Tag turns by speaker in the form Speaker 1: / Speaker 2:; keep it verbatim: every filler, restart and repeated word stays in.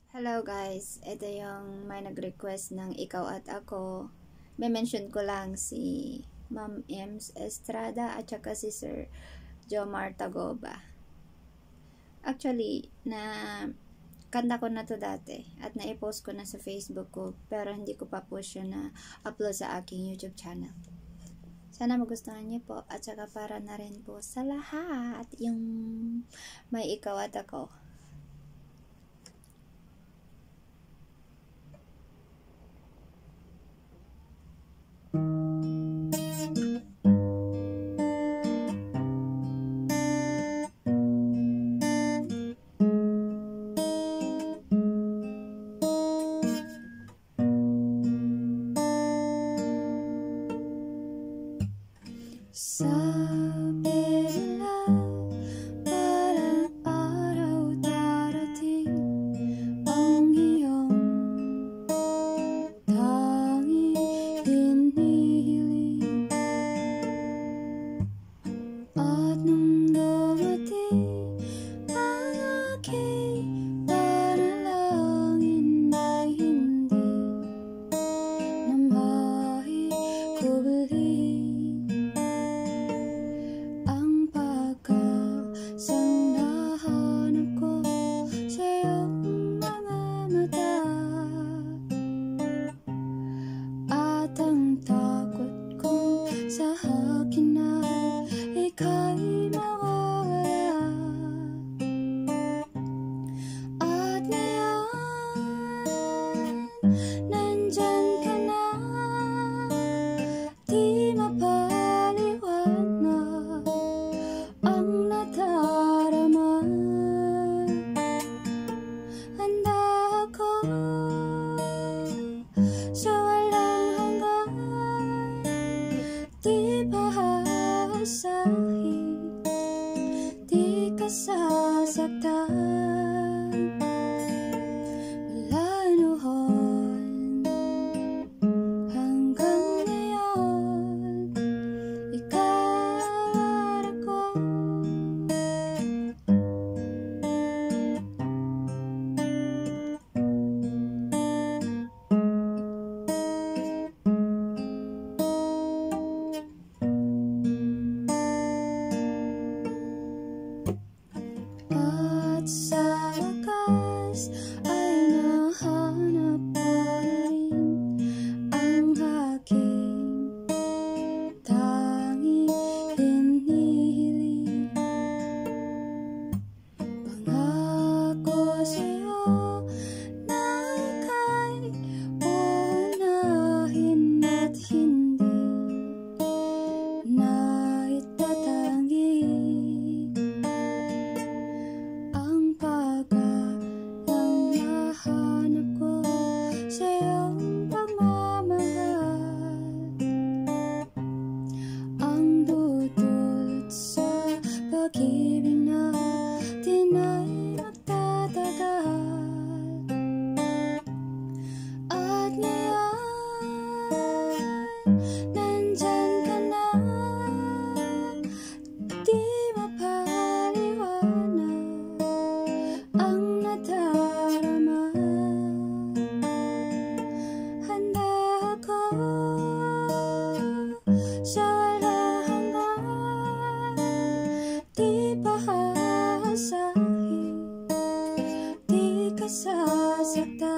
Speaker 1: Hello guys, ito yung may nag-request ng Ikaw at Ako. May mention ko lang si Ma'am Ems Estrada at saka si Sir Jomar Tagoba. Actually, na kanta ko na to dati at na-post ko na sa Facebook ko, pero hindi ko pa po siya na upload sa aking YouTube channel. Sana magustuhan niyo po at saka para na rin po sa lahat yung may Ikaw at Ako. Sabi nila parang araw darating ang iyong tanging hinihiling, at nung dumating ang aking panalangin ay hindi na maikubuling. Ang takot ko sa akin ay ika'y mawawala, at ngayon nandyan ka na, di mapaliwanag ang nadarama. Handa ako sa di bahasahin, di ka sasaktan mula noon hanggang ngayon. Ikaw at ako. At sa wakas ay nahanap ko rin ang aking tanging hinihiling. Pangako sa'yo na ika'y uunahin at hindi na itatanggi. Pag-ibig natin ay magtatagal, at ngayon nandyan ka na, di mapaliwanag ang nadarama. Handa ako sa di bahasahin, di ka sasaktan.